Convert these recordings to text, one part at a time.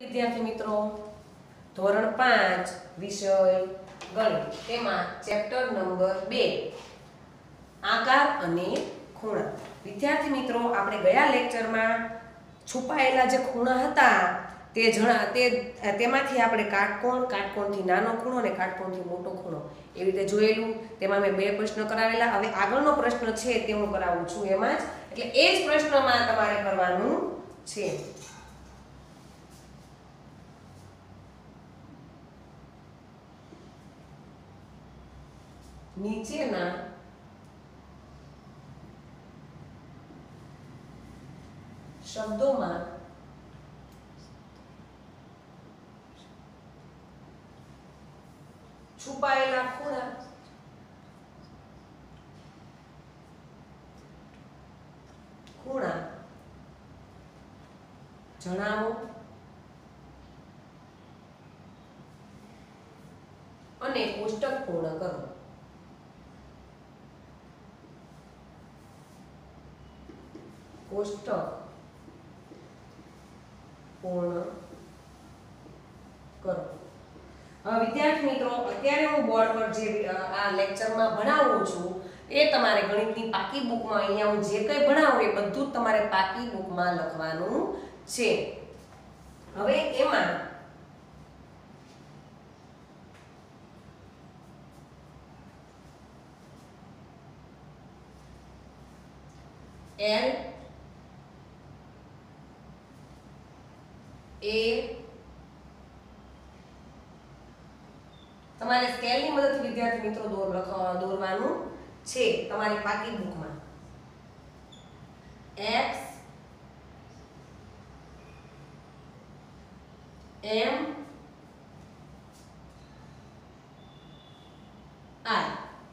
વિદ્યાર્થી મિત્રો, ધોરણ 5 વિષય ગણિત તેમાં ચેપ્ટર નંબર 2 આકાર અને ખૂણા. વિદ્યાર્થી મિત્રો, આપણે ગયા લેક્ચરમાં છુપાયેલા જે ખૂણા હતા તેમાંથી આપણે કાટકોણ, કાટકોણથી નાનો ખૂણો અને કાટકોણથી મોટો ખૂણો એવી રીતે જોયેલું. તેમાં મેં 2 પ્રશ્ન કરાવેલા. હવે આગળનો પ્રશ્ન છે તે હું કરાવું છું એમાં જ, એટલે એ જ પ્રશ્નમાં તમારે કરવાનું છે. નીચેના શબ્દોમાં છુપાયેલા ખૂણા જણાવો અને કોષ્ટક પૂર્ણ કરો. કોષ્ટક પૂર્ણ કરો. વિદ્યાર્થી મિત્રો, અત્યારે હું બોર્ડ પર જે આ લેક્ચરમાં ભણાવું છું એ તમારે ગણિતની પાકી બુકમાં અહીંયા હું જે કંઈ ભણાવું એ બધું જ તમારે પાકી બુકમાં લખવાનું છે. હવે એમાં L A તમારે સ્કેલની મદદથી વિદ્યાર્થી મિત્રો દોરવાનું છે તમારી પાકી બુકમાં. X M I.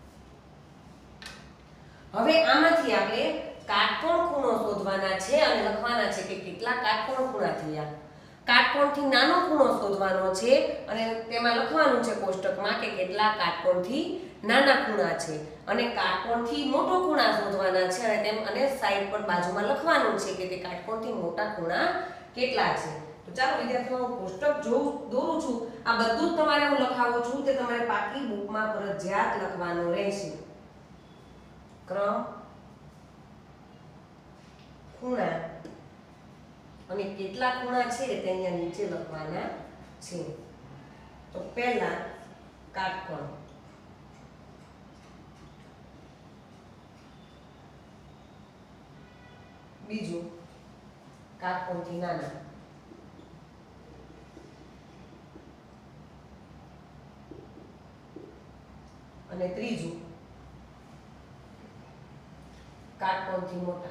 હવે આમાંથી આપણે કાટકોણ ખૂણો શોધવાના છે અને લખવાના છે કે કેટલા કાટકોણ ખૂણા થયા. કાટકોણથી નાનો ખૂણો શોધવાનો છે અને તેમાં લખવાનું છે કોષ્ટકમાં કે કેટલા કાટકોણથી નાના ખૂણા છે, અને કાટકોણથી મોટો ખૂણા શોધવાના છે અને સાઈડ પર બાજુમાં લખવાનું છે કે તે કાટકોણથી મોટા ખૂણા કેટલા છે. તો ચાલો વિદ્યાર્થીઓ, હું કોષ્ટક દોરું છું. આ બધું જ તમારે હું લખાવું છું તે તમારે પાકી બુકમાં ફરજિયાત લખવાનું રહેશે. ક્રમ, ખૂણા અને કેટલા ખૂણા છે તે અહીંયા નીચે લખવાના છે. તો પહેલા કાટકોણ, બીજું કાટકોણથી નાના, અને ત્રીજું કાટકોણથી મોટા.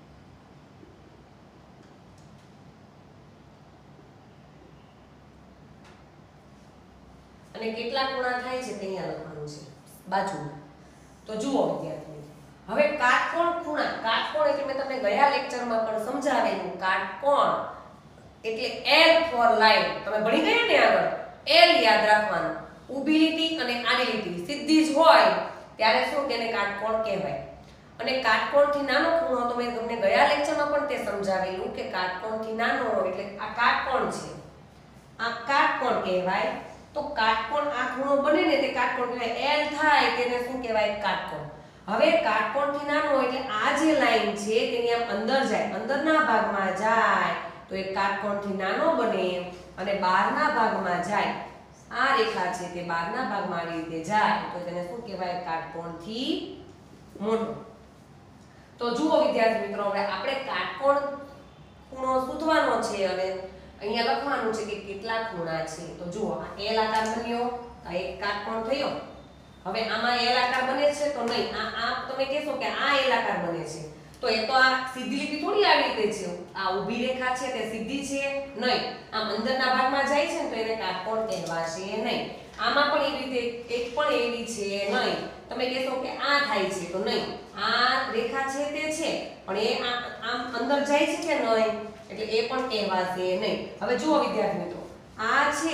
અને કેટલા ખૂણા થાય છે તે અહીંયા લખવાનું છે બાજુમાં. તો જુઓ વિદ્યાર્થીઓ, હવે કાટકોણ ખૂણા, કાટકોણ એટલે મેં તમને ગયા લેક્ચરમાં પણ સમજાવેલું. કાટકોણ એટલે L ફોર લાઈન. તમે ભણી ગયા ને આગળ, L યાદ રાખવાનું. ઊભી લીટી અને આડી લીટી સીધી જ હોય ત્યારે શું તેને કાટકોણ કહેવાય. અને કાટકોણથી નાનો ખૂણો તો મેં તમને ગયા લેક્ચરમાં પણ તે સમજાવેલું કે કાટકોણથી નાનો એટલે આ કાટકોણ છે, આ કાટકોણ કહેવાય. તો કાટકોણ આ ખૂણો બને ને તે કાટકોણ કહેવાય. L થાય તેને શું કહેવાય? કાટકોણ. હવે કાટકોણથી નાનો એટલે આ જે લાઈન છે તેની આમ અંદર જાય, અંદરના ભાગમાં જાય તો એ કાટકોણથી નાનો બને, અને બહારના ભાગમાં જાય, આ રેખા છે તે બહારના ભાગમાં આવી રીતે જાય તો તેને શું કહેવાય? કાટકોણથી મોટો. તો જુઓ વિદ્યાર્થી મિત્રો, હવે આપણે કાટકોણ ખૂણો શોધવાનો છે અને અહીંયા લખવાનું છે કે કેટલા ખૂણા છે. તો જુઓ, આ L આકાર બન્યો, આ એક કાટકોણ થયો. હવે આમાં L આકાર બને છે તો નહીં, આ તમે કહેશો કે આ L આકાર બને છે તો એ તો આ સીધી લીટી થોડી આવી રીતે છે. આ ઊભી રેખા છે તે સીધી છે નહીં, આમ અંદરના ભાગમાં જાય છે ને તો એને કાટકોણ કહેવાશે નહીં. આમાં પણ એવી રીતે એક પણ એવી છે નહીં. તમે કહેશો કે આ થાય છે તો નહીં, આ રેખા છે તે છે પણ એ આમ અંદર જાય છે કે નહીં એટલે એ પણ કહેવાશે નહીં. હવે જુઓ વિદ્યાર્થી મિત્રો, આ છે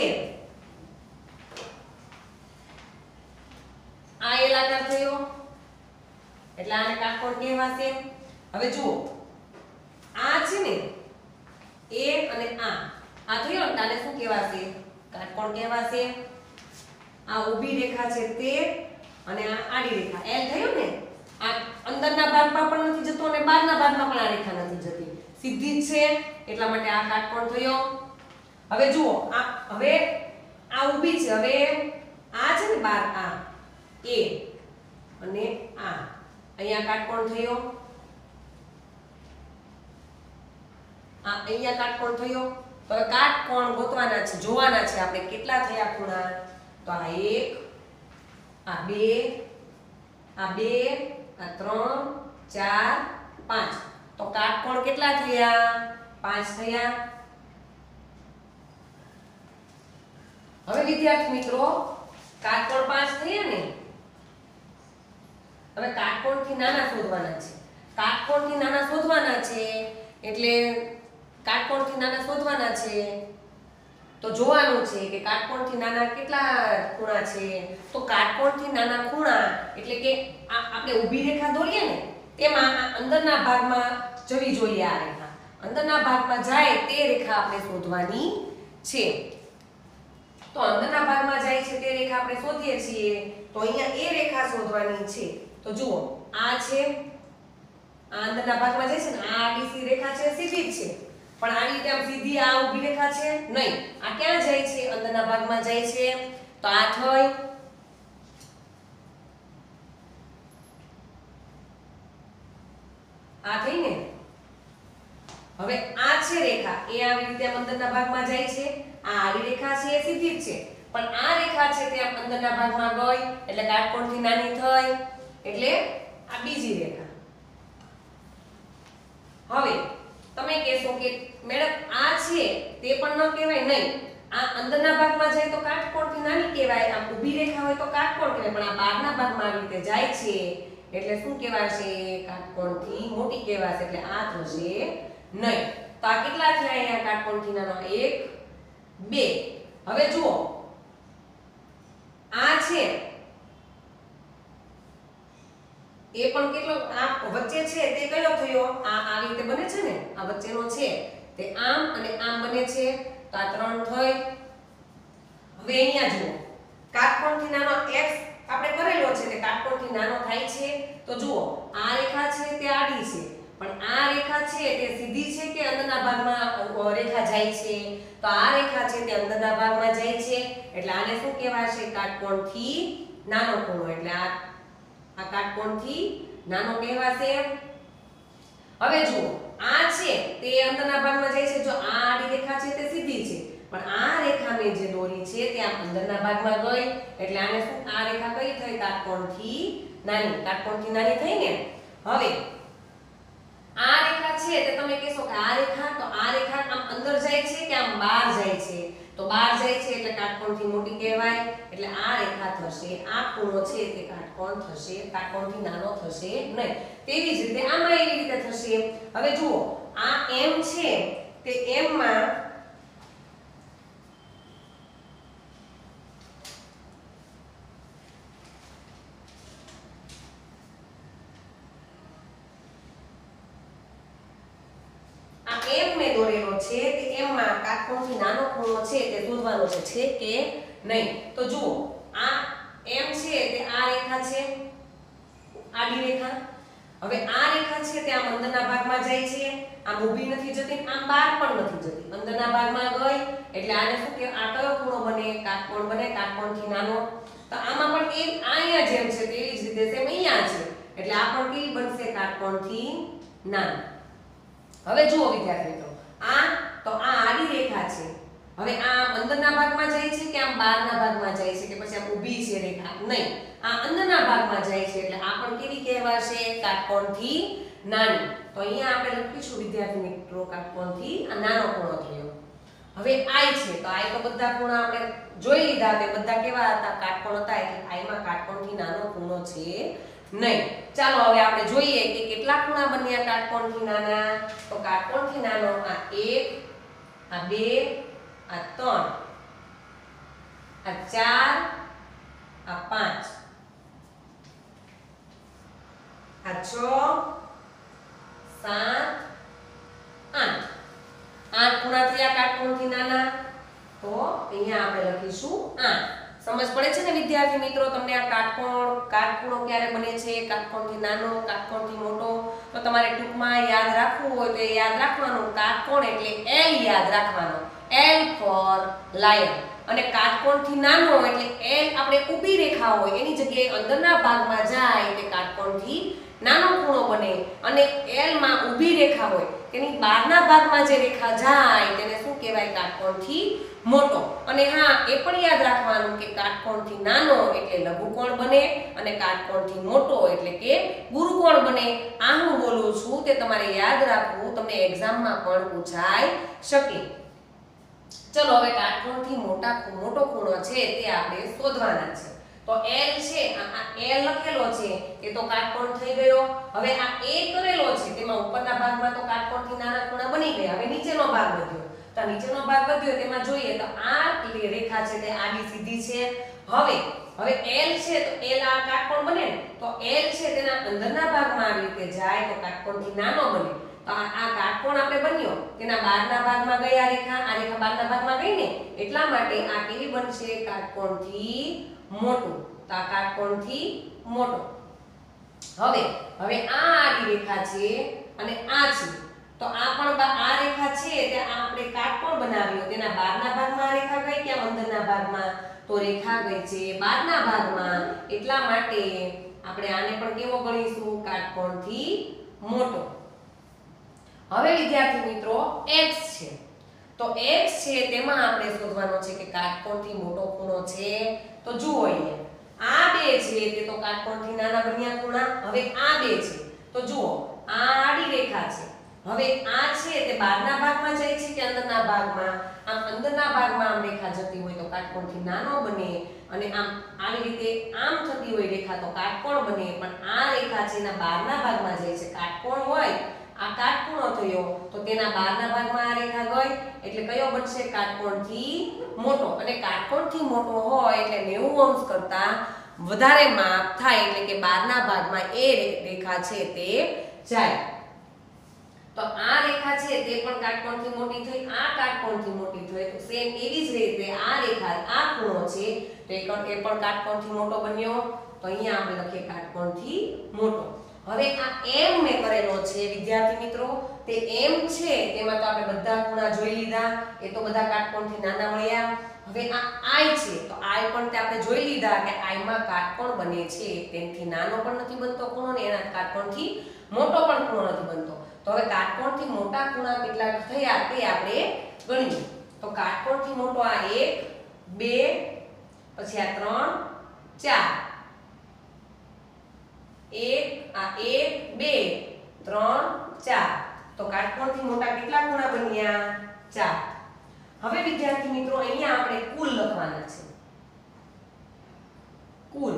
આ L આકાર થયો એટલે આને કાટકોણ કહેવાશે. હવે જુઓ, આ છે ને A અને આ આ થયો ને આને શું કહેવાશે? કાટકોણ કહેવાશે. આ ઊભી રેખા છે તે અને આ આડી રેખા L થયું ને. આ અંદરના ભાગમાં પણ નથી જતો અને બહારના ભાગમાં પણ આ રેખા નથી જતી, સીધી જ છે, એટલા માટે આ કાટકોણ થયો. હવે જુઓ આ હવે આ ઊભી છે. હવે આ છે ને બાર આ A અને આ અહીંયા કાટકોણ થયો. આ અહીંયા કાટકોણ થયો. તો હવે કાટકોણ ગોતવાના છે, જોવાના છે આપણે કેટલા થયા ખૂણા. તો આ 1 આ 2 આ 2 આ 3 4 5. તો કાટકોણ કેટલા થયા? 5 થયા. હવે વિદ્યાર્થી મિત્રો કાટકોણ 5 થયા ને. હવે કાટકોણથી નાના શોધવાના છે. કાટકોણથી નાના શોધવાના છે એટલે કાટકોણથી નાના શોધવાના છે તો જોવાનું છે કે કાટકોણથી નાના કેટલા ખૂણા છે. તો કાટકોણથી નાના ખૂણા એટલે કે આપણે ઊભી રેખા દોરીએ ને તેમાં અંદરના ભાગમાં જવી જોઈએ. આ રેખા અંદરના ભાગમાં જાય તે રેખા આપણે શોધવાની છે. તો અંદરના ભાગમાં જાય છે તે રેખા આપણે શોધીએ છીએ. તો અહીંયા એ રેખા શોધવાની છે. તો જુઓ આ છે, આ અંદરના ભાગમાં જાય છે ને, આ આડી રેખા છે, સીધી જ છે, પણ આવી રીતે આમ સીધી આ ઊભી રેખા છે નહીં. આ ક્યાં જાય છે? અંદરના ભાગમાં જાય છે. તો આ થઈ. આ થઈ ને. હવે આ છે રેખા એ આવી રીતે અંદરના ભાગમાં જાય છે. આ આડી રેખા છે એ સીધી જ છે, પણ આ રેખા છે તે અંદરના ભાગમાં ગઈ એટલે કાટકોણથી નાની થઈ એટલે આ બીજી રેખા. હવે તમે કહેશો કે મેડમ આ છે તે પણ ન કહેવાય. નહીં, આ અંદરના ભાગમાં જાય તો કાટકોણથી નાની કહેવાય, આ ઊભી રેખા હોય તો કાટકોણ કહેવાય, પણ આ બહારના ભાગમાં આવી રીતે જાય છે એટલે શું કહેવાશે? કાટકોણથી મોટી કહેવાશે. એટલે આ થશે નહીં. તો આ કેટલા થયા અહીંયા કાટકોણથી નાનો? 1 2. હવે જુઓ આ છે એ પણ કેટલો આ વચ્ચે છે તે કયો થયો? આ આવી રીતે બને છે ને, આ વચ્ચેનો છે તે આમ અને આમ બને છે. તો આ 3 થઈ. હવે અહીંયા જુઓ કાટકોણથી નાનો x આપણે કરેલો છે તે કાટકોણથી નાનો થાય છે. તો જુઓ આ રેખા છે તે આડી છે, પણ આ રેખા છે તે સીધી છે કે અંદરના ભાગમાં રેખા જાય છે? તો આ રેખા છે તે અંદરના ભાગમાં જાય છે એટલે આને શું કહેવાશે? કાટકોણથી નાનો ખૂણો. એટલે આ કાટકોણથી નાનો કહેવાશે. હવે જુઓ આ છે તે અંદરના ભાગમાં જાય છે. જો આ આડી રેખા છે તે સીધી છે, પણ આ રેખા મેં જે દોરી છે તે આ અંદરના ભાગમાં ગઈ એટલે આને શું? આ રેખા કઈ થઈ? કાટકોણથી નાની. કાટકોણથી નાની થઈ ને. હવે આ રેખા છે તે તમે કહેશો કે આ રેખા, તો આ રેખા આમ અંદર જાય છે કે આમ બહાર જાય છે? તો બહાર જાય છે એટલે કાટકોણથી મોટી કહેવાય. એટલે આ રેખા થશે, આ ખૂણો છે તે કાટકોણ થશે, કાટકોણથી નાનો થશે નહીં. તેવી જ રીતે આમાં એવી રીતે થશે. હવે જુઓ આ m છે તે m માં દોરેલો છે તે m માં કાટકોણથી નાનો ખૂણો છે તે શોધવાનો છે કે નહીં. તો જુઓ આ m છે તે આ રેખા છે, આડી રેખા. હવે આ રેખા છે તે આમ અંદરના ભાગમાં જાય છે, આમ ઊભી નથી જતી, આમ બહાર પણ નથી જતી, અંદરના ભાગમાં ગઈ એટલે આને શું કે આ કયો ખૂણો બને? કાટકોણ બને, કાટકોણથી નાનો. તો આમાં પણ એ અહીંયા જેમ છે તેવી જ રીતે સેમ અહીંયા છે એટલે આ પણ કેવી બનશે? કાટકોણથી નાનો. હવે જુઓ વિદ્યાર્થી મિત્રો તો આ આડી રેખા છે. હવે આ અંદરના ભાગમાં જાય છે કે આમ બહારના ભાગમાં જાય છે કે પછી આમ ઊભી છે રેખા? નહીં, આ અંદરના ભાગમાં જાય છે એટલે આ પણ કેવી કહેવાશે? કાટકોણથી નાની. તો અહીંયા આપણે લખીશું વિદ્યાર્થી મિત્રો કાટકોણથી આ નાનો ખૂણો થયો. હવે I છે તો I તો બધા ખૂણા આપણે જોઈ લીધા, તે બધા કેવા હતા? કાટકોણ હતા. એટલે I માં કાટકોણથી નાનો ખૂણો છે નહીં. ચાલો હવે આપણે જોઈએ કે કેટલા ખૂણા બન્યા કાટકોણથી નાના. તો કાટકોણથી નાનો આ 1 આ 2 આ 3 આ 4 આ 5 આ 6 7 8. 8 ખૂણા થયા કાટકોણથી નાના, તો અહીંયા આપણે લખીશું 8. સમજ પડે છે ને વિદ્યાર્થી મિત્રો તમને આ કાટખૂણો ક્યારે બને છે, કાટકોણથી નાનો, કાટકોણથી મોટો? તો તમારે ટૂંકમાં યાદ રાખવું હોય તો યાદ રાખવાનું કાટકોણ એટલે L યાદ રાખવાનો, L ફોર લાયન. અને કાટકોણથી નાનો એટલે L આપણે ઊભી રેખા હોય એની જગ્યાએ અંદરના ભાગમાં જાય તે કાટકોણથી નાનો ખૂણો બને, અને L માં ઊભી રેખા હોય તેની બહારના ભાગમાં જે રેખા જાય તેને શું કહેવાય? કાટકોણથી મોટો. અને હા એ પણ યાદ રાખવાનું કે કાટકોણથી નાનો એટલે લઘુકોણ બને અને કાટકોણથી મોટો એટલે કે ગુરુકોણ બને. આ હું બોલું છું તે તમારે યાદ રાખવું, તમને એક્ઝામમાં પણ પૂછાઈ શકે. ચલો હવે કાટકોણથી મોટો ખૂણો છે તે આપણે શોધવાના છે. તો L છે, આ L લખેલો છે એ તો કાટકોણ થઈ ગયો. હવે આ A કરેલો છે તેમાં ઉપરના ભાગમાં તો કાટકોણથી નાના ખૂણા બની ગયા. હવે નીચેનો ભાગ વધ્યો, તો નીચેનો ભાગ વધ્યો તેમાં જોઈએ તો આ રેખા છે તે આડી સીધી છે. હવે L છે તો L આ કાટકોણ બને ને, તો L છે તેના અંદરના ભાગમાં આવી રીતે જાય તો કાટકોણથી નાનો બને. તો આ કાટકોણ આપણે બન્યો તેના બહારના ભાગમાં ગઈ આ રેખા બહારના ભાગમાં ગઈ ને, એટલા માટે આ કેવી બનશે? કાટકોણથી મોટું. તો આ કાટકોણથી મોટો. હવે આ આડી રેખા છે અને આ છે, તો આ પણ આ રેખા છે તે આપણે કાટકોણ બનાવ્યો, તેના બહારના ભાગમાં આ રેખા ગઈ કે અંદરના ભાગમાં? તો રેખા ગઈ છે બહારના ભાગમાં, એટલા માટે આપણે આને પણ કેવો ગણીશું? કાટકોણથી મોટો. હવે વિદ્યાર્થી મિત્રો x છે, તો x છે તેમાં આપણે શોધવાનો છે કે કાટકોણથી મોટો ખૂણો છે. તો જુઓ અહીંયા આ બે છે તે તો કાટકોણથી નાના બન્યા ખૂણા. હવે આ બે છે તો જુઓ આ આડી રેખા છે. હવે આ છે તે બહારના ભાગમાં જાય છે કે અંદરના ભાગમાં? આમ અંદરના ભાગમાં આમ રેખા જતી હોય તો કાટકોણથી નાનો બને, અને આમ આવી રીતે આમ થતી હોય રેખા તો કાટકોણ બને. પણ આ રેખા છે એના બહારના ભાગમાં જાય છે, કાટકોણ હોય આ કાટખૂણો થયો તો તેના બહારના ભાગમાં આ રેખા ગઈ એટલે કયો બનશે? કાટકોણથી મોટો. અને કાટકોણથી મોટો હોય એટલે 90 અંશ કરતા વધારે માપ થાય એટલે કે બહારના ભાગમાં એ રેખા છે તે જાય. તો આ રેખા છે તે પણ કાટકોણથી મોટી થઈ, આ કાટકોણથી મોટી થઈ. તો સેમ એવી જ રીતે આ રેખા આ ખૂણો છે તો એ પણ કાટકોણથી મોટો બન્યો. તો અહીંયા આપણે લખીએ કાટકોણથી મોટો. હવે આ m મેં કરેલો છે વિદ્યાર્થી મિત્રો, તે m છે તેમાં તો આપણે બધા ખૂણા જોઈ લીધા, એ તો બધા કાટકોણથી નાના મળ્યા. હવે આ i છે તો i પણ તે આપણે જોઈ લીધા કે i માં કાટકોણ બને છે, તેનાથી નાનો પણ નથી બનતો ખૂણો ને એના કાટકોણથી મોટો પણ ખૂણો નથી બનતો. તો હવે કાટકોણથી મોટા ખૂણા કેટલા થયા તે આપણે ગણીએ. તો કાટકોણથી મોટો આ 1 2 પછી આ 3 4, 1 2 3 4. તો કાટકોણથી મોટા કેટલા ખૂણા બન્યા? 4. હવે વિદ્યાર્થી મિત્રો અહીંયા આપણે કુલ લખવાના છે. કુલ.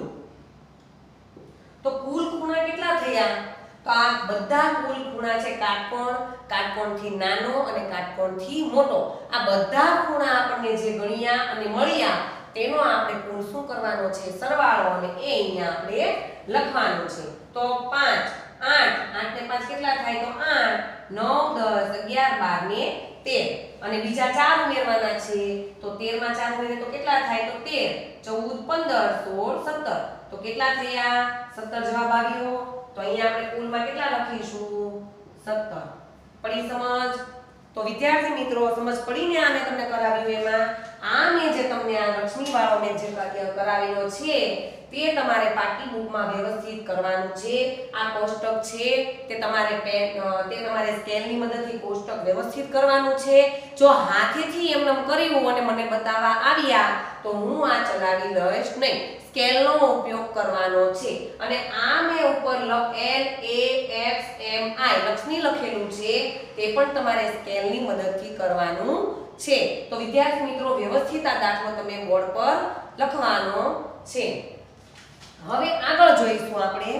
તો કુલ ખૂણા કેટલા થયા? તો આ બધા કુલ ખૂણા છે કાટકોણથી નાનો અને કાટકોણથી મોટો. આ બધા ખૂણા આપણને જે ગણ્યા અને મળ્યા તેનો આપણે કુલ શું કરવાનો છે? સરવાળો. અને એ અહીંયા આપણે લખવાનું છે. તો 5 8 8 ને 5 કેટલા થાય? તો 8 9 10 11 12 ને 13. અને બીજા 4 ઉમેરવાના છે. તો 13 માં 4 ઉમેરે તો કેટલા થાય? તો 13 14 15 16 17. તો કેટલા થયા? 17 જવાબ આવ્યો. તો અહીંયા આપણે કુલમાં કેટલા લખીશું? 17. પડી સમજ? તો વિદ્યાર્થી મિત્રો સમજ પડીને આને તમને કરાવ્યું એમાં આ મેં જે તમને આ લક્ષ્મી વાળો મેં જે કરાવેલો છે તે તમારે પાકી બુકમાં વ્યવસ્થિત કરવાનું છે. આ કોષ્ટક છે તે તમારે સ્કેલની મદદથી કોષ્ટક વ્યવસ્થિત કરવાનું છે. જો હાથેથી એમને કર્યું અને મને બતાવવા આવ્યા તો હું આ ચલાવી લઈશ નહીં, સ્કેલનો ઉપયોગ કરવાનો છે. અને આ મેં ઉપર L A X M I Lakshmi લખેલું છે તે પણ તમારે સ્કેલની મદદથી કરવાનું છે. તો વિદ્યાર્થી મિત્રો વ્યવસ્થિત આ દાખલો તમે બોર્ડ પર લખવાનો છે. હવે આગળ જોઈશું આપણે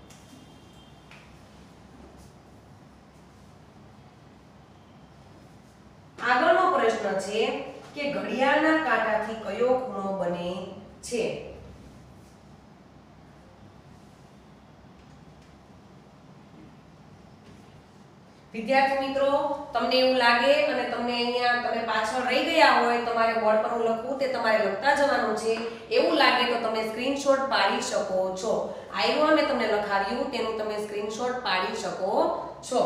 આગળનો પ્રશ્ન છે કે ઘડિયાળના કાંટાથી કયો ખૂણો બને છે? વિદ્યાર્થી મિત્રો, તમને એવું લાગે અને તમને અહીંયા તમે પાછળ રહી ગયા હોય, તમારે બોર્ડ પર હું લખું તે તમારે લખતા જવાનું છે, એવું લાગે તો તમે સ્ક્રીનશોટ પાડી શકો છો. આવ્યું મેં તમને લખાવ્યું તેનું તમે સ્ક્રીનશોટ પાડી શકો છો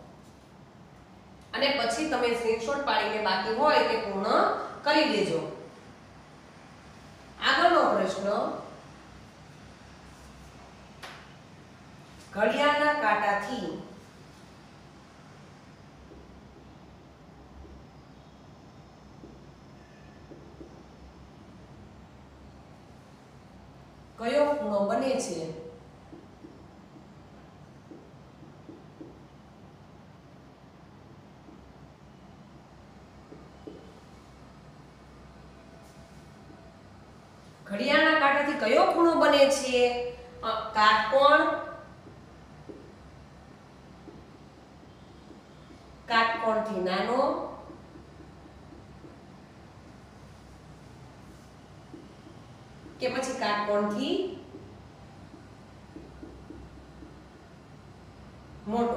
અને પછી તમે સ્ક્રીનશોટ પાડીને બાકી હોય તે પૂર્ણ કરી દેજો. આગળનો પ્રશ્ન, ઘડિયાળના કાંટાથી કયો ખૂણો બને છે? ઘડિયાળના કાંટાથી કયો ખૂણો બને છે? કાટકોણ, કાટકોણથી નાનો, કે પછી કાટકોણથી મોટો?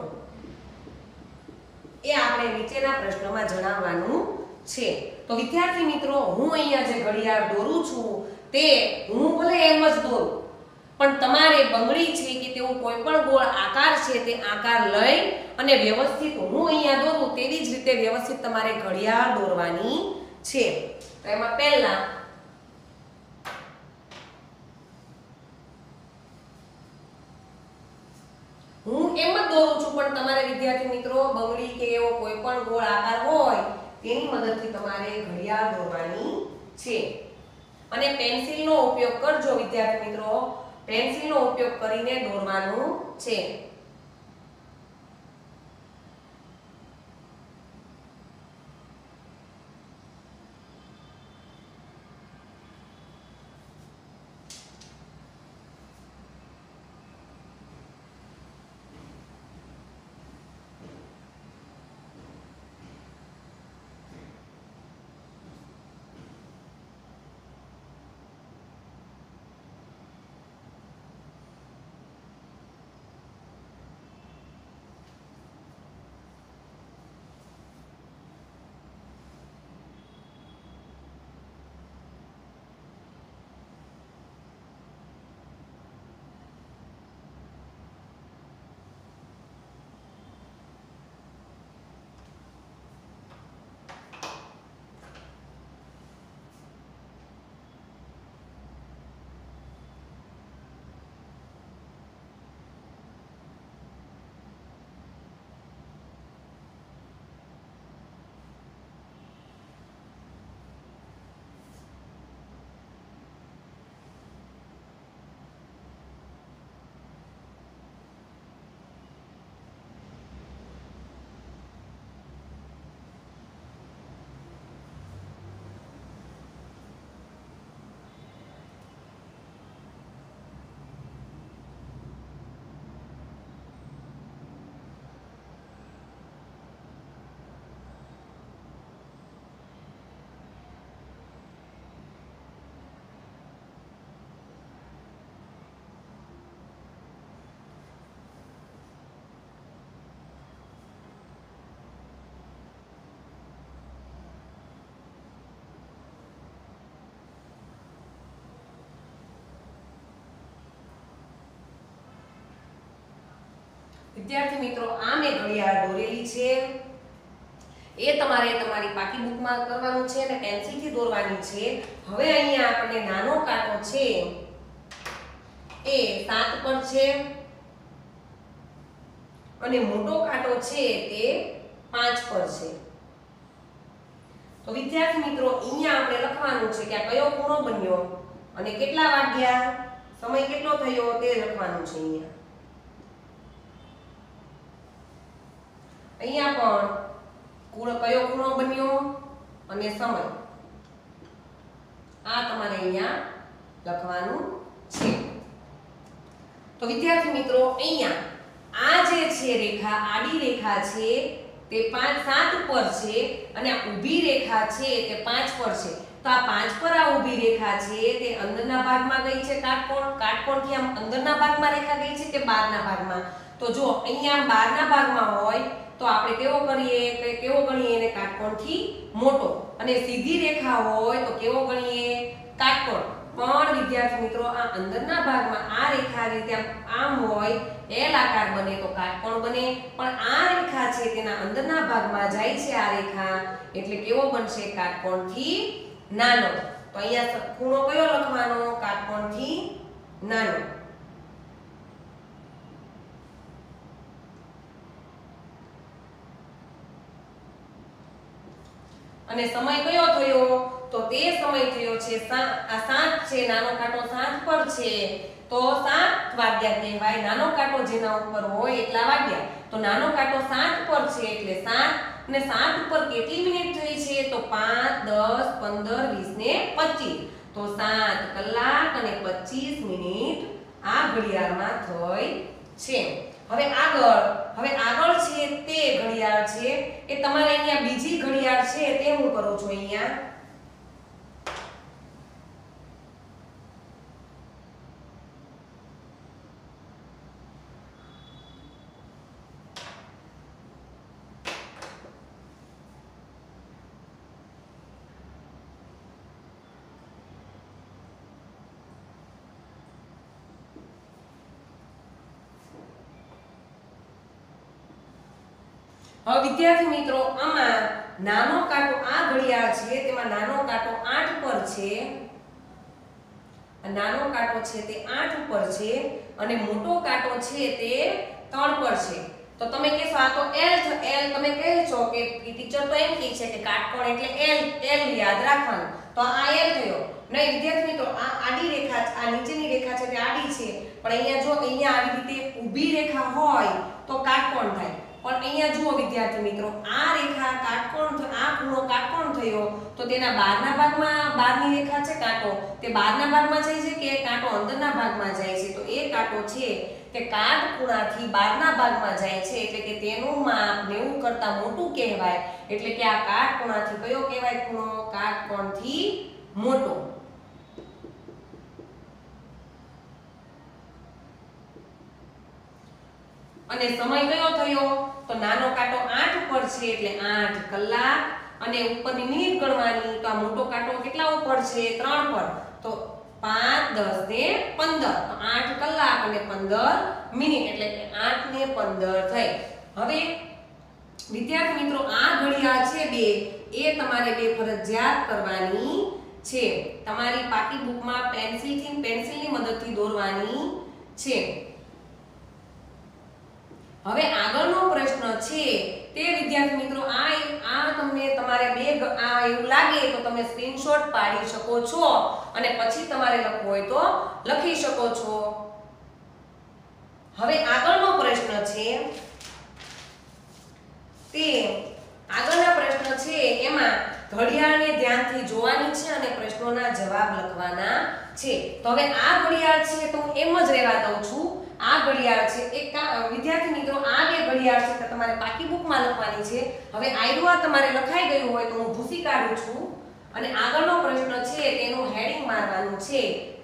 એ આપણે નીચેના પ્રશ્નમાં જણાવવાનું છે. તો વિદ્યાર્થી મિત્રો, હું અહીંયા જે ઘડિયાળ દોરું છું તે હું ભલે એમ જ દોરું, પણ તમારે બંગડી છે કે તેવું કોઈ પણ ગોળ આકાર છે તે આકાર લઈ અને વ્યવસ્થિત હું અહીંયા દોરું તેવી જ રીતે વ્યવસ્થિત તમારે ઘડિયાળ દોરવાની છે. તો એમાં પહેલા હું એમ જ દોરું છું, પણ તમારે વિદ્યાર્થી મિત્રો બંગડી કે એવો કોઈ પણ ગોળ આકાર હોય તેની મદદથી તમારે ઘડિયાળ દોરવાની છે. અને પેન્સિલનો ઉપયોગ કરજો વિદ્યાર્થી મિત્રો, પેન્સિલનો ઉપયોગ કરીને દોરવાનું છે. વિદ્યાર્થી મિત્રો, આ મેં ઘડિયાળ દોરેલી છે. એ તમારે તમારી પાકી બુકમાં કરવાનું છે અને પેન્સિલથી દોરવાની છે. હવે અહીંયા આપણે નાનો કાંટો છે એ 7 પર છે અને મોટો કાંટો છે તે 5 પર છે. તો વિદ્યાર્થી મિત્રો, અહીંયા આપણે લખવાનું છે કે આ કયો ખૂણો બન્યો અને કેટલા વાગ્યા, સમય કેટલો થયો તે લખવાનું છે. અહીંયા પણ કયો ખૂણો બન્યો અને સમય આ તમારે અહીંયા લખવાનું છે. તો વિદ્યાર્થી મિત્રો, અહીંયા આ જે છે રેખા, આડી રેખા છે તે 7 ઉપર છે અને આ ઊભી રેખા છે તે 5 પર છે. તો આ 5 પર આ ઊભી રેખા છે તે અંદરના ભાગમાં ગઈ છે કાટકોણથી આમ અંદરના ભાગમાં રેખા ગઈ છે કે બહારના ભાગમાં? તો જો અહીંયા આમ બહારના ભાગમાં હોય તો આપણે કેવો ગણીએ એને કાટકોણથી મોટો, અને સીધી રેખા હોય તો કેવો ગણીએ? કાટકોણ. પણ વિદ્યાર્થી મિત્રો આ અંદરના ભાગમાં આ રેખા રીતે આમ હોય એલ આકાર બને તો કાટકોણ બને, પણ આ રેખા છે તેના અંદરના ભાગમાં જાય છે આ રેખા એટલે કેવો બનશે? કાટકોણથી નાનો. તો અહીંયા ખૂણો કયો લખવાનો? કાટકોણથી નાનો. અને સમય કયો થયો? તો તે સમય થયો છે આ 7 છે, નાનો કાંટો 7 પર છે તો 7 વાગ્યા કહેવાય. નાનો કાંટો જેના ઉપર હોય એટલા વાગ્યા. તો નાનો કાંટો 7 પર છે એટલે 7, અને 7 ઉપર કેટલી મિનિટ થઈ છે? તો 5, 10, 15, 20 ને 25. તો 7 કલાક અને 25 મિનિટ આ ઘડિયાળમાં થઈ છે. હવે આગળ છે તે ઘડિયાળ છે એ તમારે અહીંયા બીજી ઘડિયાળ છે તે હું કરું છું અહીંયા. હવે વિદ્યાર્થી મિત્રો આમાં નાનો કાંટો આ ઘડિયાળ છે તેમાં નાનો કાંટો 8 પર છે. નાનો કાંટો છે તે 8 ઉપર છે અને મોટો કાંટો છે તે 3 પર છે. તો તમે કહેશો આ તો L તમે કહે છો કે ટીચર તો એમ કહે છે કે કાટકોણ એટલે L યાદ રાખવાનું. તો આ L થયો. નહીં વિદ્યાર્થી મિત્રો આ આડી રેખા આ નીચેની રેખા છે તે આડી છે, પણ અહીંયા જો અહીંયા આવી રીતે ઊભી રેખા હોય તો કાટકોણ થાય. પણ અહીંયા જુઓ વિદ્યાર્થી મિત્રો આ રેખા આ ખૂણો કાટકોણ થયો તો તેના બહારની રેખા છે કાંટો તે બહારના ભાગમાં જાય છે કે કાંટો અંદરના ભાગમાં જાય છે? તો એ કાંટો છે તે કાટખૂણાથી બહારના ભાગમાં જાય છે એટલે કે તેનું માપ 90 કરતા મોટું કહેવાય. એટલે કે આ કાટખૂણાથી કયો કહેવાય ખૂણો? કાટકોણથી મોટો. અને સમય કયો થયો? તો નાનો કાંટો 8 ઉપર છે એટલે 8 કલાક, અને ઉપરની મિનિટ ગણવાની તો આ મોટો કાંટો કેટલા ઉપર છે? 3 પર. તો 5, 10 ને 15. તો 8 કલાક અને 15 મિનિટ એટલે કે 8 ને 15 થઈ. હવે વિદ્યાર્થી મિત્રો આ ઘડિયાળ છે બે એ તમારે ફરજિયાત કરવાની છે. તમારી પાકી બુકમાં પેન્સિલની મદદથી દોરવાની છે. હવે આગળનો પ્રશ્ન છે તે વિદ્યાર્થી મિત્રો આ તમને તમારે એવું લાગે તો તમે સ્ક્રીનશોટ પાડી શકો છો અને પછી તમારે લખવું હોય તો લખી શકો છો. હવે આગળનો પ્રશ્ન છે તે આગળના પ્રશ્ન છે એમાં ઘડિયાળને ધ્યાનથી જોવાની છે અને પ્રશ્નોના જવાબ લખવાના છે. તો હવે આ ઘડિયાળ છે તો હું એમ જ રહેવા દઉં છું. આ ઘડિયાળ છે એક વિદ્યાર્થી મિત્રો આ બે ઘડિયાળ છે તો તમારે પાકી બુકમાં લખવાની છે. હવે આયરું તમારે લખાઈ ગયું હોય તો હું ભૂસી કાઢું છું અને આગળનો પ્રશ્ન છે તેનું હેડિંગ મારવાનું છે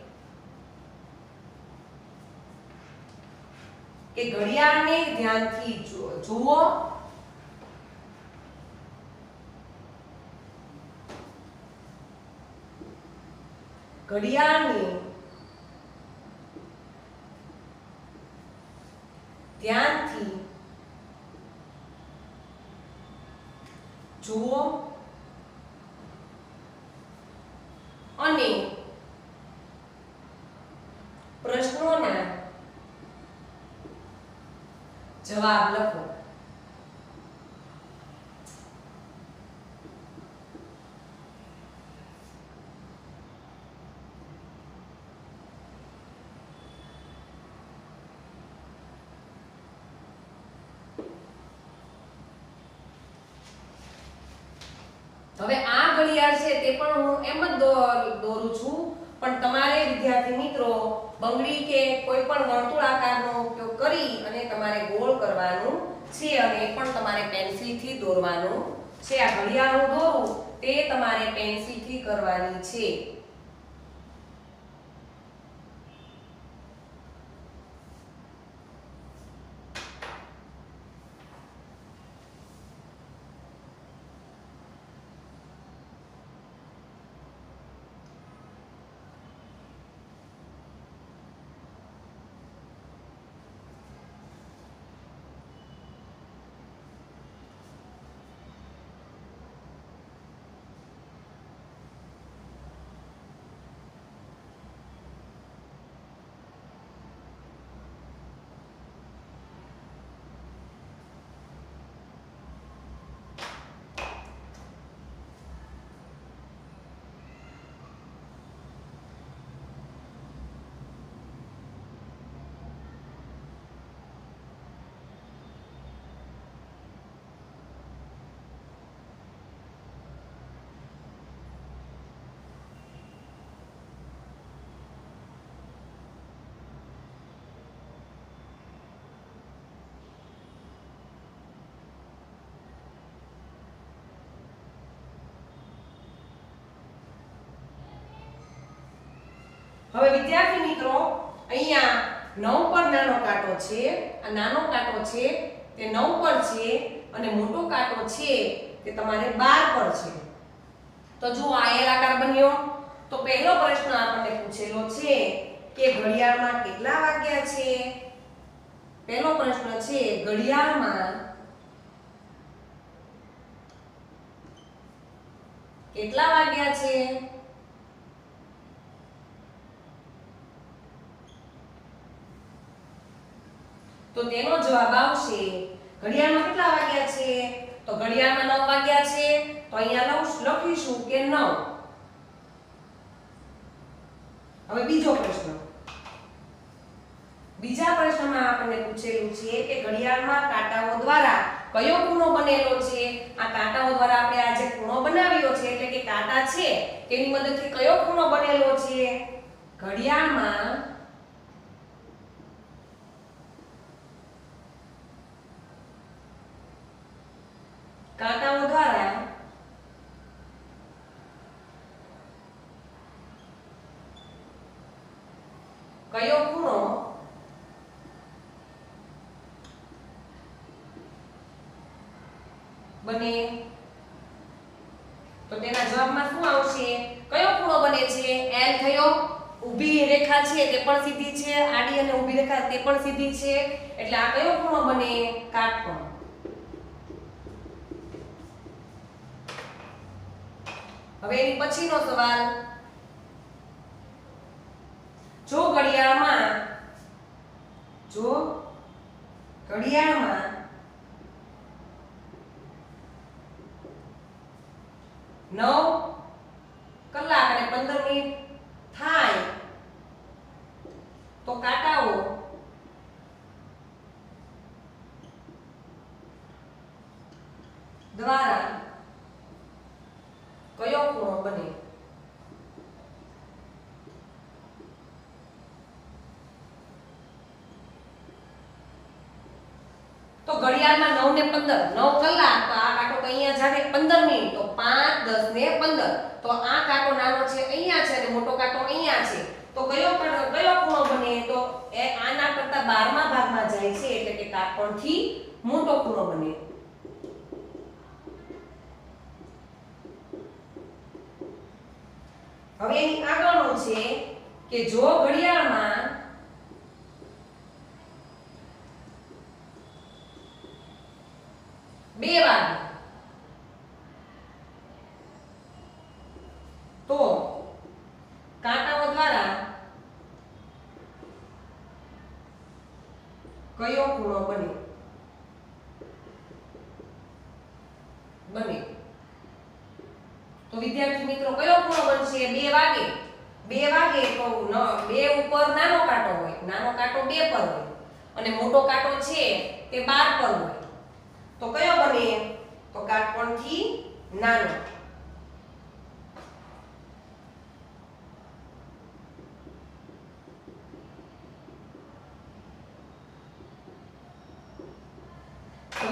કે ઘડિયાળને ધ્યાનથી જુઓ ઘડિયાળને ધ્યાનથી જુઓ અને પ્રશ્નોના જવાબ લખો. હવે આ ઘડિયાળ છે તે પણ હું એમ જ દોરું છું, પણ તમારે વિદ્યાર્થી મિત્રો બંગડી કે કોઈ પણ વર્તુળ આકારનો ઉપયોગ કરી અને તમારે ગોળ કરવાનું છે અને એ પણ તમારે પેન્સિલથી દોરવાનું છે. આ ઘડિયાળ હું દોરું તે તમારે પેન્સિલથી કરવાની છે. હવે વિદ્યાર્થી મિત્રો અહીંયા 9 પર નાનો કાંટો છે. આ નાનો કાંટો છે તે 9 પર છે અને મોટો કાંટો છે તે તમારે 12 પર છે. તો જો આ એલ આકાર બન્યો. તો પહેલો પ્રશ્ન આપણને પૂછેલો છે કે ઘડિયાળમાં કેટલા વાગ્યા છે. પહેલો પ્રશ્ન છે ઘડિયાળમાં કેટલા વાગ્યા છે. તો તેનો જવાબ આવશે ઘડિયાળમાં કેટલા વાગ્યા છે. તો ઘડિયાળમાં 9 વાગ્યા છે. તો અહીંયા લખીશું કે 9. હવે બીજો પ્રશ્ન. બીજા પ્રશ્નમાં આપણને પૂછેલું છે કે ઘડિયાળમાં કાંટાઓ દ્વારા કયો ખૂણો બનેલો છે. આ કાંટાઓ દ્વારા આપણે આ જે ખૂણો બનાવ્યો છે એટલે કે કાંટા છે તેની મદદથી કયો ખૂણો બનેલો છે. ઘડિયાળમાં કાંટાઓ દ્વારા કયો ખૂણો બને. તો તેના જવાબમાં શું આવશે. કયો ખૂણો બને છે. એલ થયો. ઊભી રેખા છે તે પણ સીધી છે. આડી અને ઊભી રેખા તે પણ સીધી છે. એટલે આ કયો ખૂણો બને. કાટકોણ. હવે એની પછીનો સવાલ. જો ઘડિયાળમાં 9 કલાક અને 15 મિનિટ થાય તો કાંટાઓ દ્વારા કયો ખૂણો બને. તો ઘડિયાળમાં 9 ને 15 9 કલાક તો આ કાંટો તો અહીંયા જાગે 15 મિનિટ તો 5 10 ને 15 તો આ કાંટો નાનો છે અહીંયા છે અને મોટો કાંટો અહીંયા છે. તો કયો ખૂણો બને. તો એ આના કરતા 12મા ભાગમાં જાય છે એટલે કે કાટકોણથી મોટો ખૂણો બને. હવે એની આગળનું છે કે જો ઘડિયાળમાં 2 વાગે તો કાંટાઓ દ્વારા કયો ખૂણો બને. તો વિદ્યાર્થી મિત્રો કયો ખૂણો બનશે. 2 વાગે. 2 વાગે તો 2 ઉપર નાનો કાંટો હોય. નાનો કાંટો 2 પર હોય અને મોટો કાંટો છે તે 12 પર હોય. તો કયો બને. તો કાટકોણથી નાનો. તો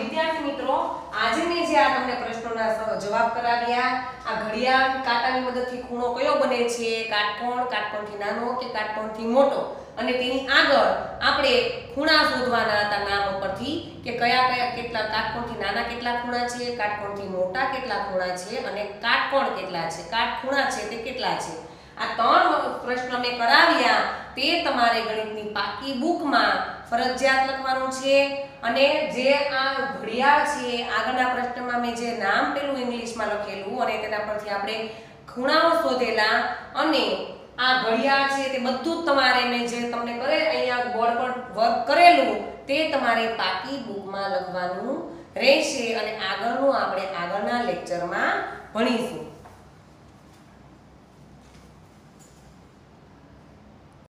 જવાબ કરાવ્યા. આ ઘડિયાળ કાંટાની મદદથી ખૂણો કયો બને છે? કાટકોણ, કાટકોણથી નાનો કે કાટકોણથી મોટો. અને તેની આગળ આપણે ખૂણા શોધવાના હતા નામ ઉપરથી કે કયા કયા કેટલા કાટકોણથી નાના કેટલા ખૂણા છે, કાટકોણથી મોટા કેટલા ખૂણા છે અને કાટકોણ કેટલા છે, કાટખૂણા છે તે કેટલા છે. આ 3 પ્રશ્ન મેં કરાવ્યા તે તમારે ગણિતની પાકી બુકમાં ફરજિયાત લખવાનું છે. અને જે આ ઘડિયાળ છે આગળના પ્રશ્નમાં મેં જે નામ પેલું ઇંગ્લિશમાં લખેલું અને તેના પરથી આપણે ખૂણાઓ શોધેલા અને આ ઘડિયાળ છે તે બધું જ તમારે મેં જે તમને કરે અહીંયા બોર્ડ પર વર્ક કરેલું તે તમારે પાકી બુકમાં લખવાનું રહેશે. અને આગળનું આપણે આગળના લેક્ચરમાં ભણીશું.